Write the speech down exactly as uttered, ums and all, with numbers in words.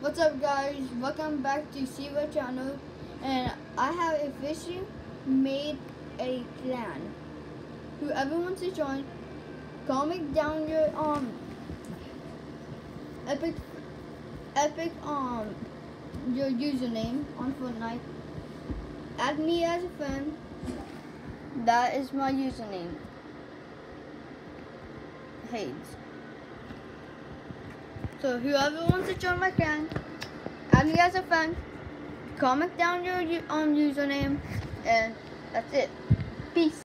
What's up, guys? Welcome back to Siva channel, and I have officially made a clan. Whoever wants to join, comment down your um epic epic um your username on Fortnite. Add me as a friend. That is my username. Hades. So whoever wants to join my clan, add me as a friend, comment down your um, username, and that's it. Peace.